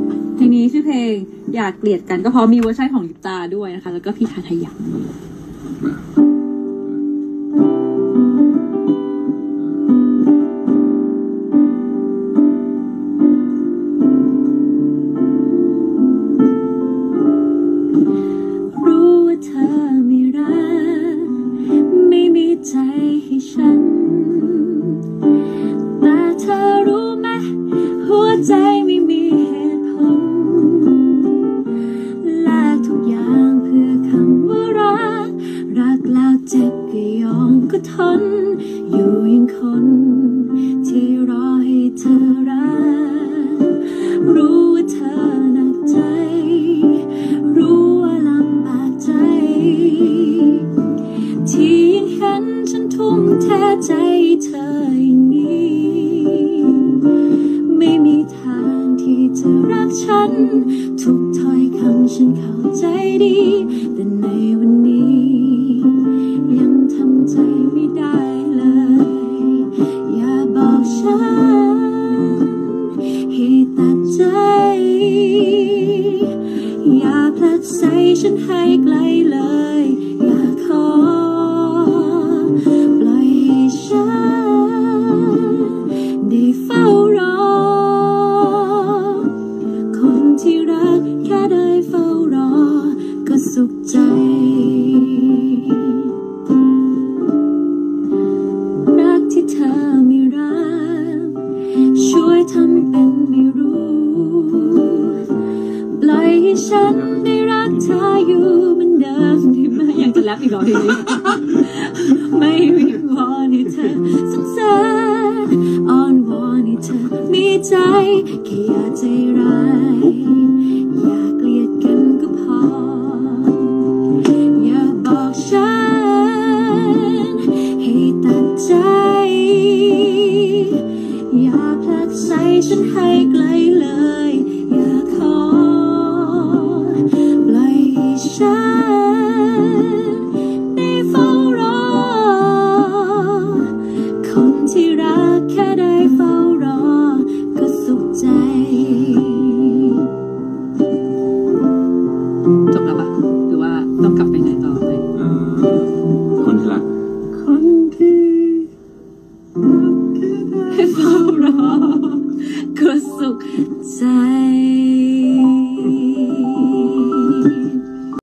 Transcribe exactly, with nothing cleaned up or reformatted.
เพลงนี้ชื่อเพลงอยากเกลียดกันก็เพราะมีเวอร์ชันของลิปตาด้วยนะคะแล้วก็พี่ทาทายังรู้ว่าเธอไม่รักไม่มีใจให้ฉันแต่เธอรู้ไหมหัวใจไม่มีเหตุผลและทุกอย่างเพื่อคำว่ารักรักแล้วเจ็บก็ยอมก็ทนอยู่ยังคนที่รอให้เธอรักรู้ว่าเธอหนักใจรู้ว่าลำบากใจที่ยังเห็นฉันทุ่มเทใจเธออย่างนี้ไม่มีทางที่จะรักฉันทุกถ้อยคำฉันเข้าใจดีแต่ในวันนี้ยังทำใจไม่ได้เลยอย่าบอกฉันให้ตัดใจอย่าผลักใส่ฉันให้ไกลเลยอย่าขอปล่อยให้ฉันได้เฝ้ารอคนที่รักแค่ได้เฝ้ารอก็สุขใจรักที่เธอไม่รักช่วยทำเป็นไม่รู้ปล่อยให้ฉันได้รักเธออยู่เหมือนเดิมได้ไหมยังจะแรปอีกเหรอทีนี้ ไม่วิงวอนให้เธอสงสารอ้อนวอนให้เธอมีใจแค่อย่าใจร้าย